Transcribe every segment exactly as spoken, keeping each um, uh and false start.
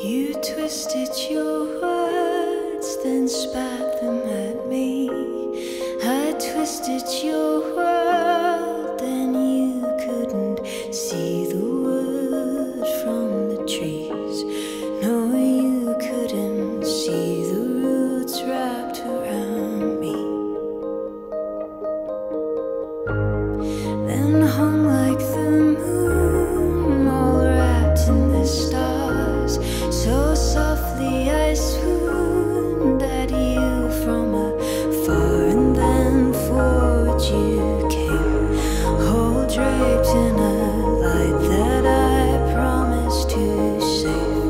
You twisted your words, then spat them at me. I twisted your world, and you couldn't see the wood from the trees. No, you couldn't see the roots wrapped around me. Then hung like the moon, all wrapped in the stars. So softly I swooned at you from afar, and then forward you came, all draped in a light that I promised to save.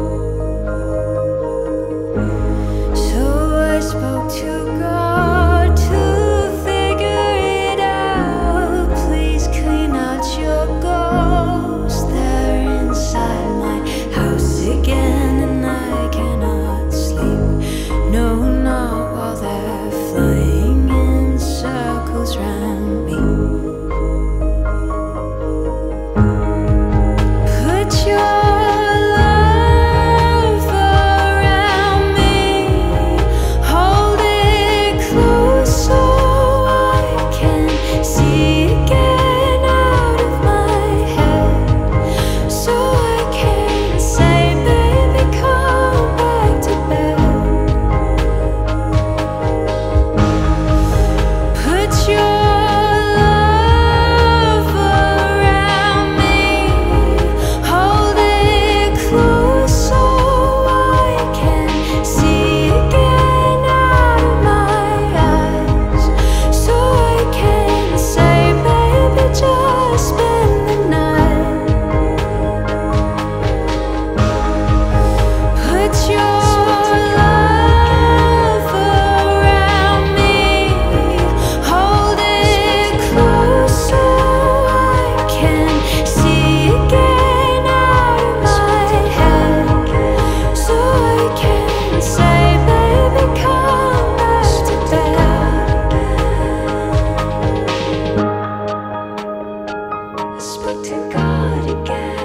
So I spoke to God to figure it out. Please clean out your ghost there inside my house again, and I cannot sleep. No, not while they're flying in circles round me. Put your love around me, hold it close so I can see again out of my head, so I can say, baby, come back to bed. Put your love around me, hold it close so I can see again out of my eyes, so I can say, baby, just spend the night. Put your love around me, hold it close so I can see again out of my head, so I can say, baby, come back to bed. I spoke to God again.